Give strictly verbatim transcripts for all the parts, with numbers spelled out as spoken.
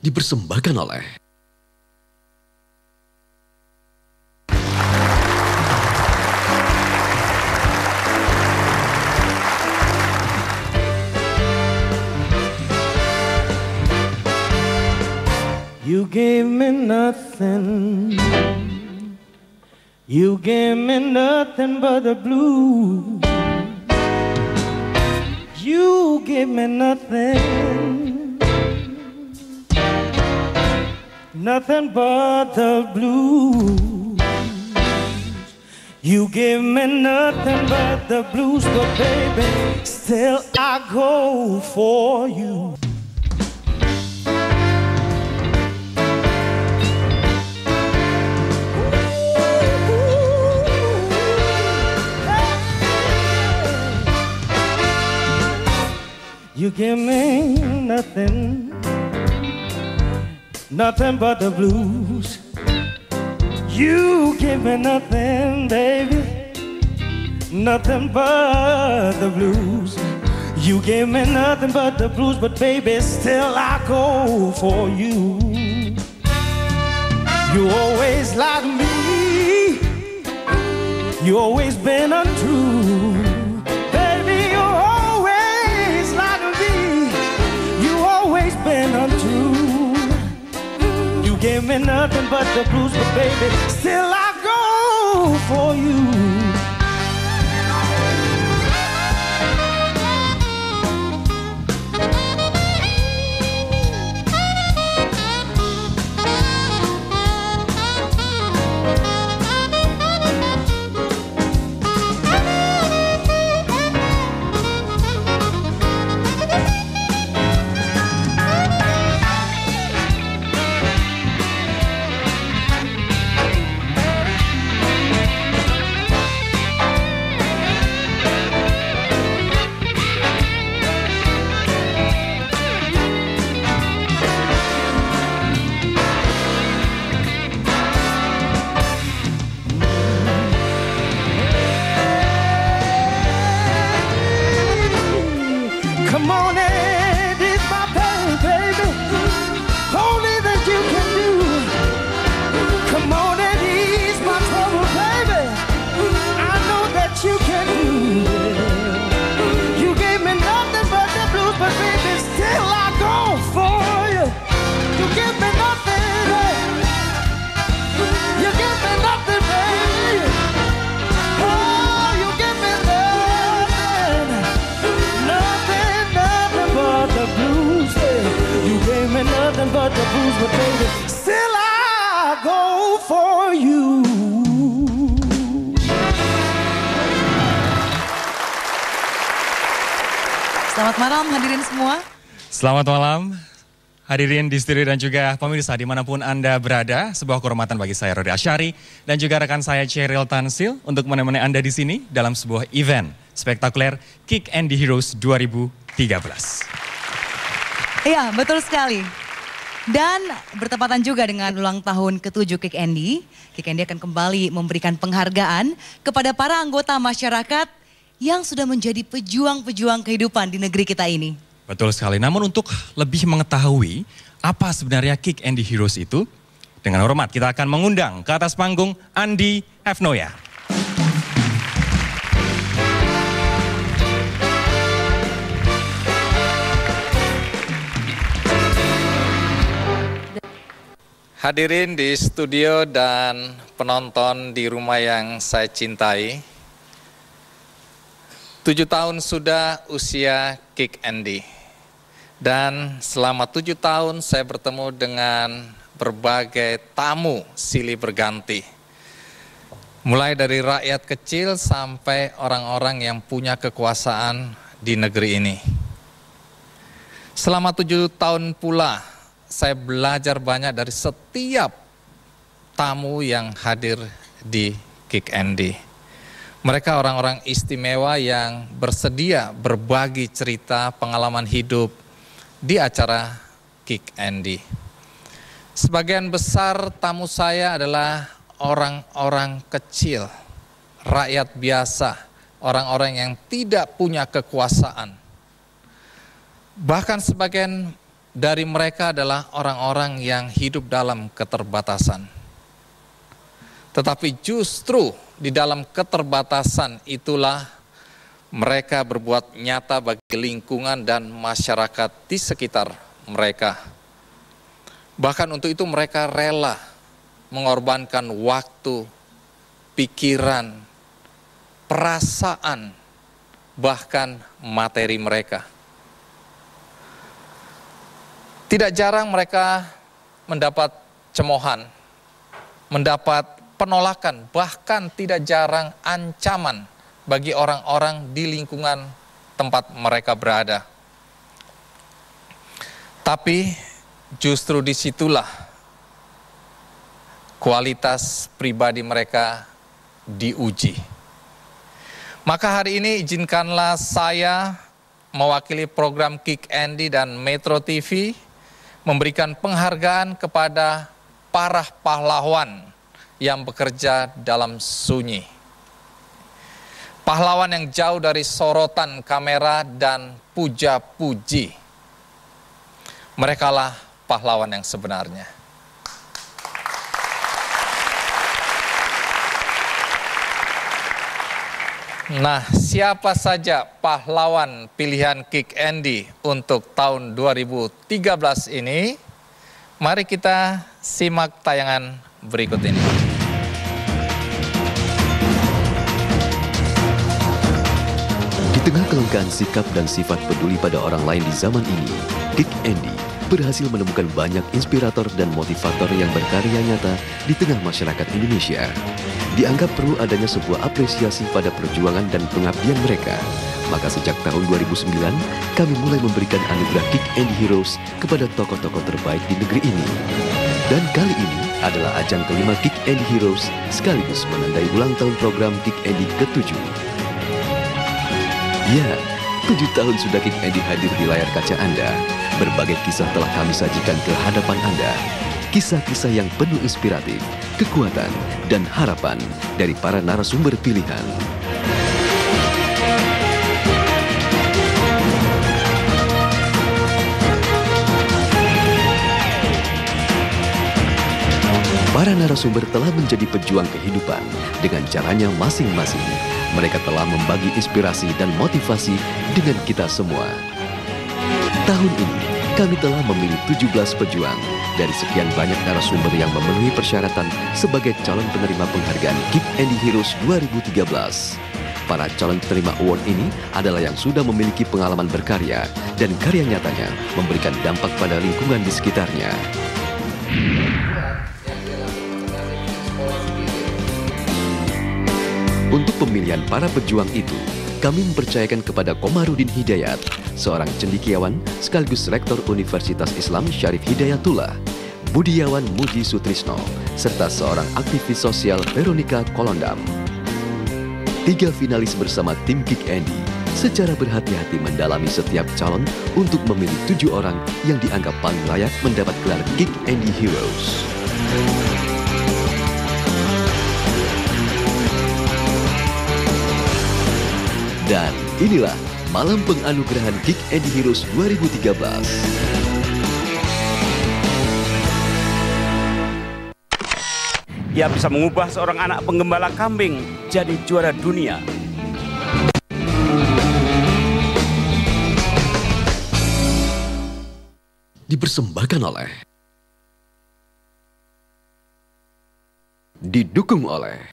dipersembahkan oleh You gave me nothing, you gave me nothing but the blues. You gave me nothing, nothing but the blues. You gave me nothing but the blues, but baby, still I go for you. You give me nothing, nothing but the blues. You give me nothing, baby, nothing but the blues. You give me nothing but the blues, but baby, still I go for you. You always like me, you always been untrue. Been untrue. You gave me nothing but the blues, but baby, still I go for you. Come on and ease my pain, baby. Only that you can do. Come on and ease my trouble, baby. I know that you can do it. You gave me nothing but the blues, but baby, still I go for you. You give me nothing, baby. You give me nothing, baby. Oh, you give me nothing, nothing, nothing but the blues. You gave me nothing but the blues, but baby, still I go for you. Selamat malam hadirin semua. Selamat malam hadirin di studio dan juga pemirsa dimanapun Anda berada. Sebuah kehormatan bagi saya Rodi Asyari dan juga rekan saya Cheryl Tansil untuk menemani Anda di sini dalam sebuah event spektakuler Kick Andy Heroes dua ribu tiga belas. Iya, betul sekali. Dan bertepatan juga dengan ulang tahun ketujuh Kick Andy, Kick Andy akan kembali memberikan penghargaan kepada para anggota masyarakat yang sudah menjadi pejuang-pejuang kehidupan di negeri kita ini. Betul sekali, namun untuk lebih mengetahui apa sebenarnya Kick Andy Heroes itu, dengan hormat kita akan mengundang ke atas panggung Andi Evnoya. Hadirin di studio dan penonton di rumah yang saya cintai, tujuh tahun sudah usia Kick Andy. Dan selama tujuh tahun saya bertemu dengan berbagai tamu silih berganti. Mulai dari rakyat kecil sampai orang-orang yang punya kekuasaan di negeri ini. Selama tujuh tahun pula saya belajar banyak dari setiap tamu yang hadir di Kick Andy. Mereka orang-orang istimewa yang bersedia berbagi cerita pengalaman hidup di acara Kick Andy. Sebagian besar tamu saya adalah orang-orang kecil, rakyat biasa, orang-orang yang tidak punya kekuasaan. Bahkan sebagian dari mereka adalah orang-orang yang hidup dalam keterbatasan. Tetapi justru di dalam keterbatasan itulah mereka berbuat nyata bagi lingkungan dan masyarakat di sekitar mereka. Bahkan untuk itu mereka rela mengorbankan waktu, pikiran, perasaan, bahkan materi mereka. Tidak jarang mereka mendapat cemoohan, mendapat penolakan, bahkan tidak jarang ancaman bagi orang-orang di lingkungan tempat mereka berada. Tapi justru disitulah kualitas pribadi mereka diuji. Maka hari ini izinkanlah saya mewakili program Kick Andy dan Metro T V memberikan penghargaan kepada para pahlawan yang bekerja dalam sunyi. Pahlawan yang jauh dari sorotan kamera dan puja-puji. Merekalah pahlawan yang sebenarnya. Nah, siapa saja pahlawan pilihan Kick Andy untuk tahun dua ribu tiga belas ini? Mari kita simak tayangan berikut ini. Di tengah kelangkaan sikap dan sifat peduli pada orang lain di zaman ini, Kick Andy berhasil menemukan banyak inspirator dan motivator yang berkarya nyata di tengah masyarakat Indonesia. Dianggap perlu adanya sebuah apresiasi pada perjuangan dan pengabdian mereka. Maka sejak tahun dua ribu sembilan, kami mulai memberikan anugerah Kick Andy Heroes kepada tokoh-tokoh terbaik di negeri ini. Dan kali ini adalah ajang kelima Kick Andy Heroes sekaligus menandai ulang tahun program Kick Andy ketujuh. Ya, tujuh tahun sudah Kick Andy hadir di layar kaca Anda. Berbagai kisah telah kami sajikan ke hadapan Anda. Kisah-kisah yang penuh inspiratif, kekuatan, dan harapan dari para narasumber pilihan. Para narasumber telah menjadi pejuang kehidupan dengan caranya masing-masing. Mereka telah membagi inspirasi dan motivasi dengan kita semua. Tahun ini, kami telah memilih tujuh belas pejuang dari sekian banyak narasumber yang memenuhi persyaratan sebagai calon penerima penghargaan Kick Andy Heroes dua ribu tiga belas. Para calon penerima award ini adalah yang sudah memiliki pengalaman berkarya dan karya nyatanya memberikan dampak pada lingkungan di sekitarnya. Untuk pemilihan para pejuang itu, kami mempercayakan kepada Komarudin Hidayat, seorang cendekiawan sekaligus Rektor Universitas Islam Syarif Hidayatullah, budiawan Muji Sutrisno, serta seorang aktivis sosial Veronica Kolondam. Tiga finalis bersama tim Kick Andy secara berhati-hati mendalami setiap calon untuk memilih tujuh orang yang dianggap paling layak mendapat gelar Kick Andy Heroes. Dan inilah malam penganugerahan Kick Andy Heroes dua ribu tiga belas. Ia bisa mengubah seorang anak penggembala kambing jadi juara dunia. Dipersembahkan oleh, didukung oleh,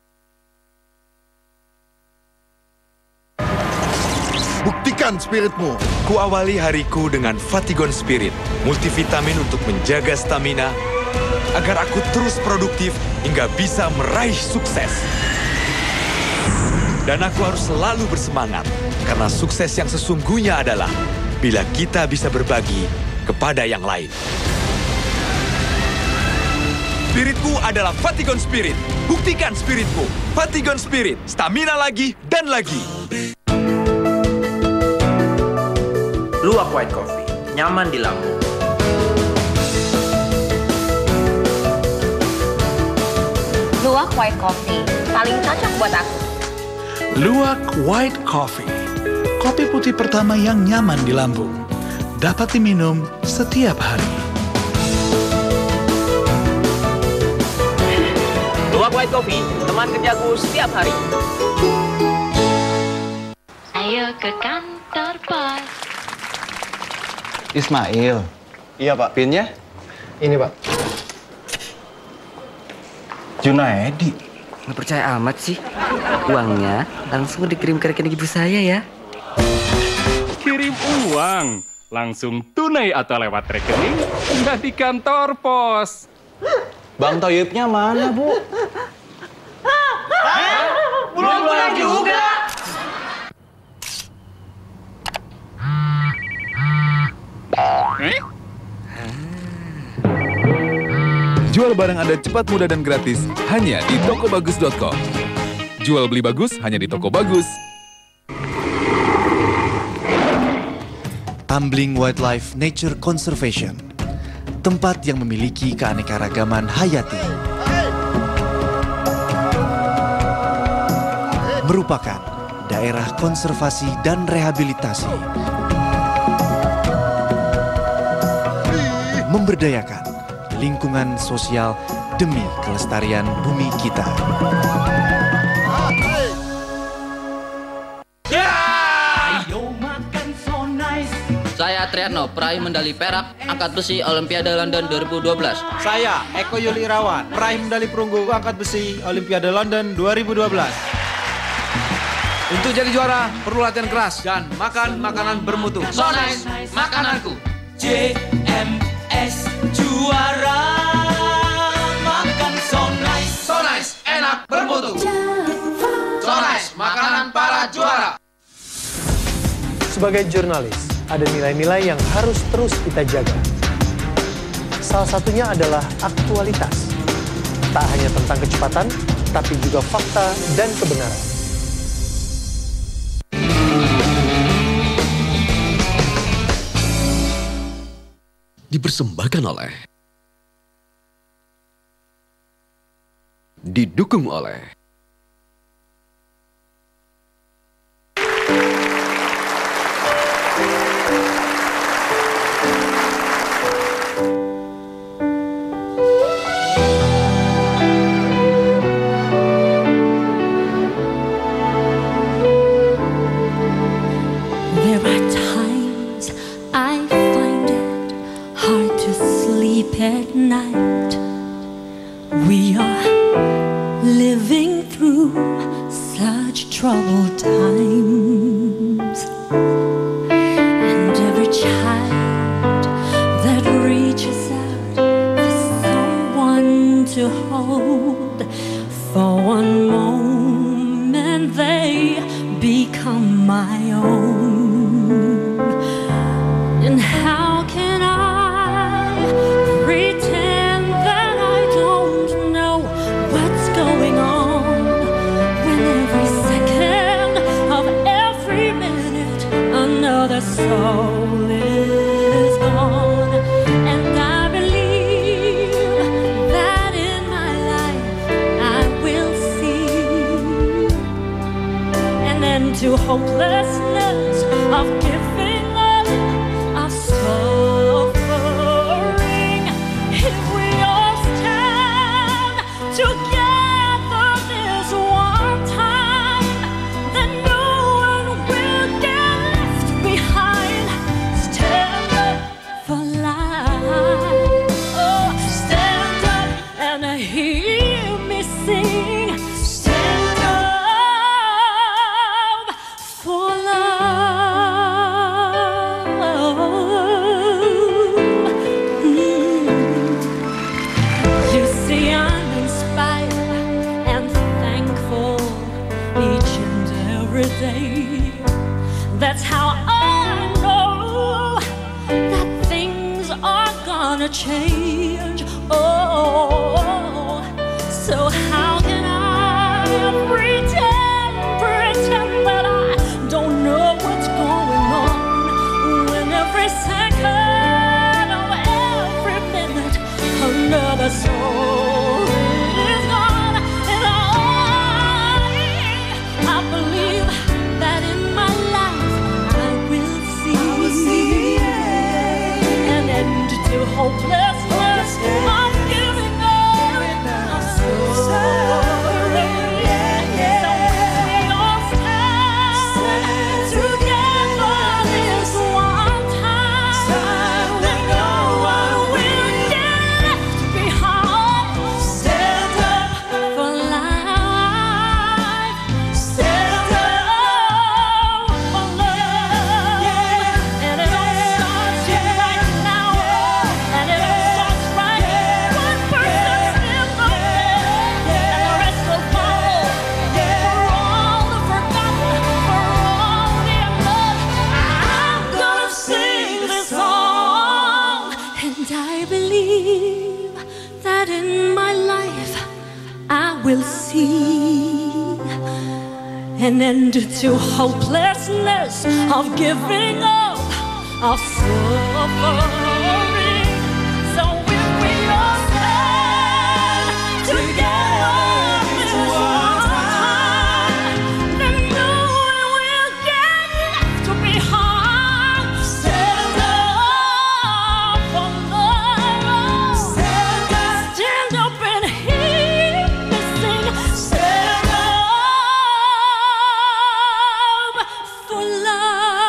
buktikan spiritmu. Kuawali hariku dengan Fatigon Spirit, multivitamin untuk menjaga stamina, agar aku terus produktif hingga bisa meraih sukses. Dan aku harus selalu bersemangat, karena sukses yang sesungguhnya adalah bila kita bisa berbagi kepada yang lain. Spiritku adalah Fatigon Spirit. Buktikan spiritmu. Fatigon Spirit, stamina lagi dan lagi. Luwak White Coffee, nyaman di lambung. Luwak White Coffee, paling cocok buat aku. Luwak White Coffee, kopi putih pertama yang nyaman di lambung. dapat diminum setiap hari. Luwak White Coffee, teman kerjaku setiap hari. Ayo ke kantor pos. Ismail. Iya Pak. Pinnya? Ini Pak. Junaedi. Nggak percaya amat sih. Uangnya langsung dikirim ke rekening ibu saya ya. Kirim uang, langsung tunai atau lewat rekening, nggak di kantor pos. Bang Toyibnya mana, Bu? Belum pulang juga. Jual barang Anda cepat, mudah, dan gratis hanya di tokobagus dot com. Jual beli bagus hanya di Toko Bagus. Tumbling Wildlife Nature Conservation, tempat yang memiliki keanekaragaman hayati. Merupakan daerah konservasi dan rehabilitasi. Memberdayakan lingkungan sosial demi kelestarian bumi kita. Saya Triano, peraih medali perak angkat besi Olimpiade London dua ribu dua belas. Saya Eko Yuli Irawan, peraih medali perunggu angkat besi Olimpiade London dua ribu dua belas. Untuk jadi juara perlu latihan keras dan makan makanan bermutu. So nice, makananku. J M S juara makan so nice. So nice, enak bermutu. So nice, makanan para juara. Sebagai jurnalis, ada nilai-nilai yang harus terus kita jaga. Salah satunya adalah aktualitas. Tak hanya tentang kecepatan, tapi juga fakta dan kebenaran. Dipersembahkan oleh, didukung oleh There are times I find it hard to sleep at night. We are living through such troubled times, and every child that reaches out for someone to hold, for one moment they become my own. And how can I pretend that I don't know what's going on when every second of every minute another soul is gone? And I believe that in my life I will see an end to hopelessness of giving up, of suffering. If we all stand together this one time, then no one will get left behind. Stand up for life. Oh, stand up and hear me sing. Stand up for love. Mm. You see, I'm inspired and thankful each and every day. That's how I know that things are gonna change. Oh, so how can I pretend, pretend that I don't know what's going on when every second of every minute another soul is gone? And I, I believe that in my life I will see hopelessness of giving up, of suffering. So we all stand together this one time, then no one will get left behind. Stand up for life. Stand up for love. And it all starts right now. And it all starts right here. One person's in the bed, and the rest will follow. For all the forgotten, for all the unloved, I'm gonna sing this song. And I believe that in my life I will see an end to hopelessness of giving up, of suffering. So if we all stand together this one time, then no one will get left behind. Stand up for love. Stand up, stand up and hear me sing. Stand up for love.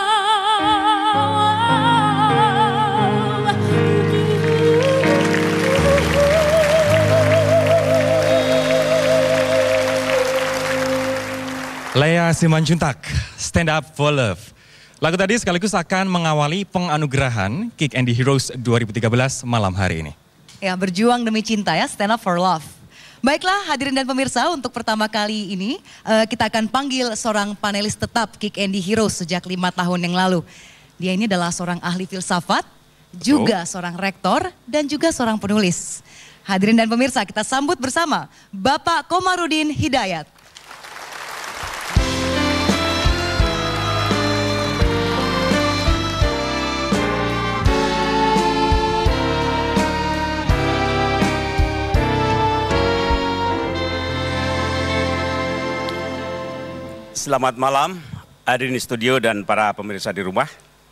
Lea Simanjuntak, Stand Up for Love. Lagu tadi sekaligus akan mengawali penganugerahan Kick Andy Heroes dua ribu tiga belas malam hari ini. Ya, berjuang demi cinta ya, Stand Up for Love. Baiklah hadirin dan pemirsa, untuk pertama kali ini uh, kita akan panggil seorang panelis tetap Kick Andy Heroes sejak lima tahun yang lalu. Dia ini adalah seorang ahli filsafat, juga seorang rektor dan juga seorang penulis. Hadirin dan pemirsa, kita sambut bersama Bapak Komarudin Hidayat. Selamat malam, hadirin di studio dan para pemirsa di rumah.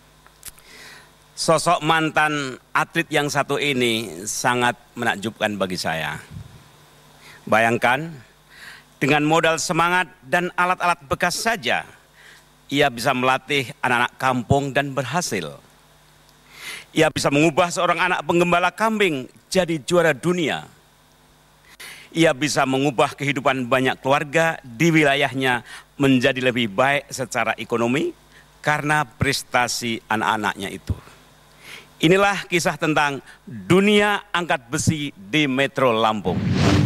Sosok mantan atlet yang satu ini sangat menakjubkan bagi saya. Bayangkan, dengan modal semangat dan alat-alat bekas saja, ia bisa melatih anak-anak kampung dan berhasil. Ia bisa mengubah seorang anak penggembala kambing jadi juara dunia. Ia bisa mengubah kehidupan banyak keluarga di wilayahnya menjadi lebih baik secara ekonomi karena prestasi anak-anaknya itu. Inilah kisah tentang dunia angkat besi di Metro Lampung.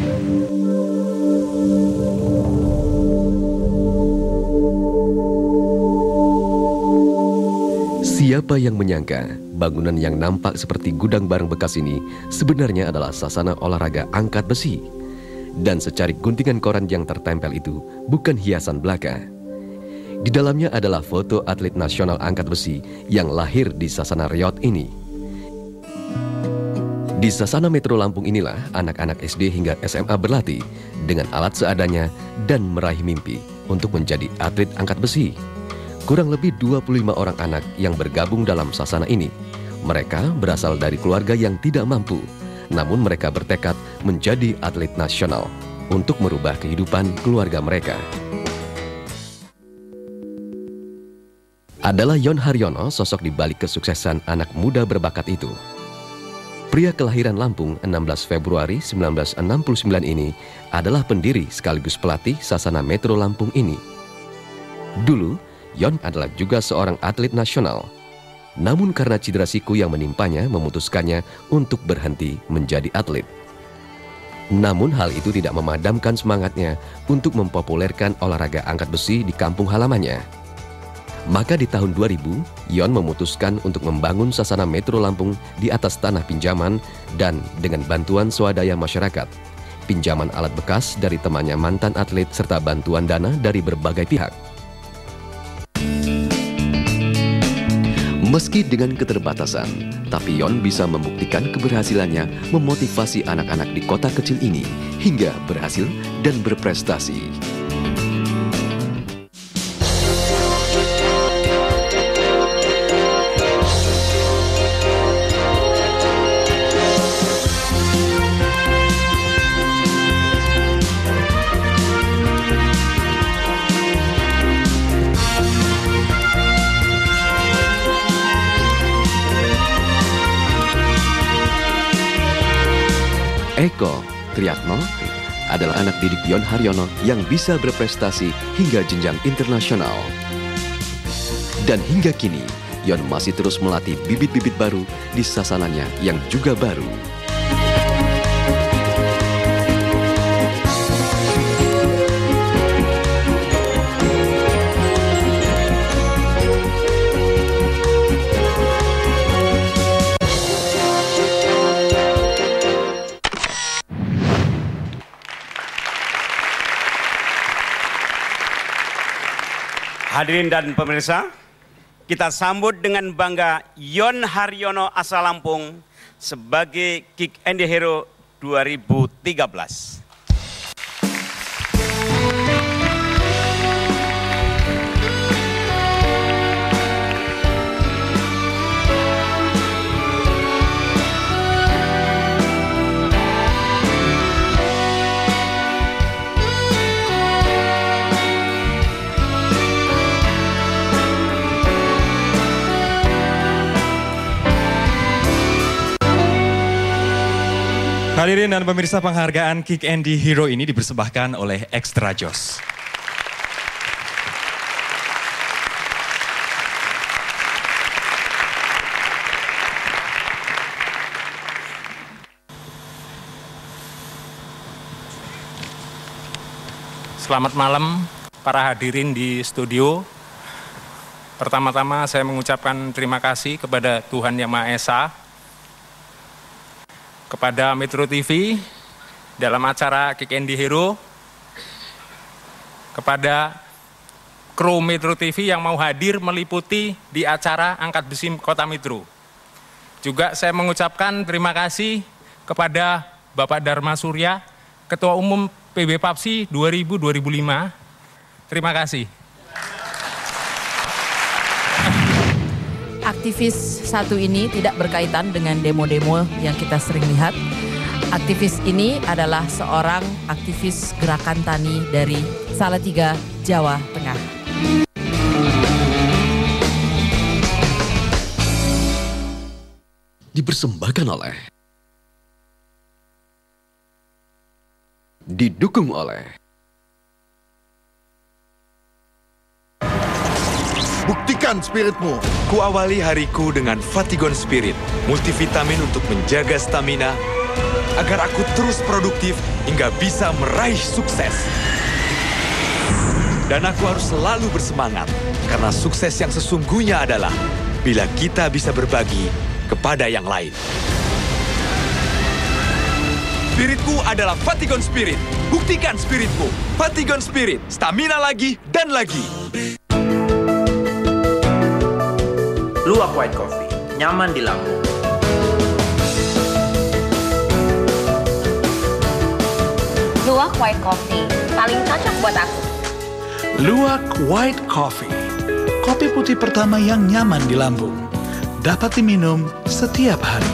Siapa yang menyangka bangunan yang nampak seperti gudang barang bekas ini sebenarnya adalah sasana olahraga angkat besi. Dan secari guntingan koran yang tertempel itu bukan hiasan belaka. Di dalamnya adalah foto atlet nasional angkat besi yang lahir di Sasana Riot ini. Di Sasana Metro Lampung inilah anak-anak S D hingga S M A berlatih dengan alat seadanya dan meraih mimpi untuk menjadi atlet angkat besi. Kurang lebih dua puluh lima orang anak yang bergabung dalam sasana ini. Mereka berasal dari keluarga yang tidak mampu. Namun mereka bertekad menjadi atlet nasional untuk merubah kehidupan keluarga mereka. Adalah Yon Haryono sosok di balik kesuksesan anak muda berbakat itu. Pria kelahiran Lampung enam belas Februari seribu sembilan ratus enam puluh sembilan ini adalah pendiri sekaligus pelatih Sasana Metro Lampung ini. Dulu, Yon adalah juga seorang atlet nasional. Namun karena cedera siku yang menimpanya memutuskannya untuk berhenti menjadi atlet. Namun hal itu tidak memadamkan semangatnya untuk mempopulerkan olahraga angkat besi di kampung halamannya. Maka di tahun dua ribu, Yon memutuskan untuk membangun Sasana Metro Lampung di atas tanah pinjaman dan dengan bantuan swadaya masyarakat. Pinjaman alat bekas dari temannya mantan atlet serta bantuan dana dari berbagai pihak. Meski dengan keterbatasan, tapi Yon bisa membuktikan keberhasilannya memotivasi anak-anak di kota kecil ini hingga berhasil dan berprestasi. Eko Triatno adalah anak didik Yon Haryono yang bisa berprestasi hingga jenjang internasional. Dan hingga kini, Yon masih terus melatih bibit-bibit baru di sasananya yang juga baru. Hadirin dan pemirsa, kita sambut dengan bangga Yon Haryono asal Lampung sebagai Kick and the Hero dua ribu tiga belas. Hadirin dan pemirsa, penghargaan Kick and the Hero ini dipersembahkan oleh Extra Joss. Selamat malam para hadirin di studio. Pertama-tama saya mengucapkan terima kasih kepada Tuhan Yang Maha Esa, kepada Metro T V dalam acara Kick and the Hero, kepada kru Metro T V yang mau hadir meliputi di acara Angkat Besi Kota Metro. Juga saya mengucapkan terima kasih kepada Bapak Dharma Surya, Ketua Umum P B Papsi dua ribu sampai dua ribu lima. Terima kasih. Aktivis satu ini tidak berkaitan dengan demo-demo yang kita sering lihat. Aktivis ini adalah seorang aktivis gerakan tani dari Salatiga, Jawa Tengah. Dipersembahkan oleh, didukung oleh Buktikan spiritmu. Kuawali hariku dengan Fatigon Spirit, multivitamin untuk menjaga stamina, agar aku terus produktif hingga bisa meraih sukses. Dan aku harus selalu bersemangat, karena sukses yang sesungguhnya adalah bila kita bisa berbagi kepada yang lain. Spiritku adalah Fatigon Spirit. Buktikan spiritmu. Fatigon Spirit, stamina lagi dan lagi. Luwak White Coffee, nyaman di lambung. Luwak White Coffee, paling cocok buat aku. Luwak White Coffee, kopi putih pertama yang nyaman di lambung. Dapat diminum setiap hari.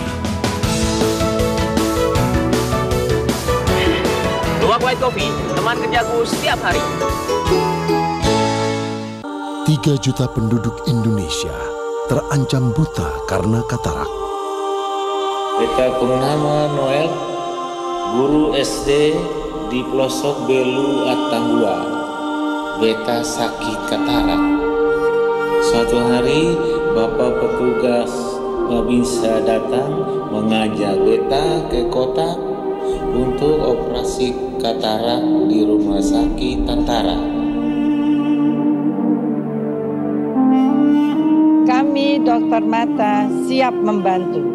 Luwak White Coffee, teman kerjaku setiap hari. Tiga juta penduduk Indonesia terancam buta karena katarak. Beta Purnama Noel, guru S D di pelosok Belu Atambua. Beta sakit katarak. Suatu hari bapak petugas nggak bisa datang mengajak beta ke kota untuk operasi katarak di rumah sakit Tantara. Kami dokter mata siap membantu.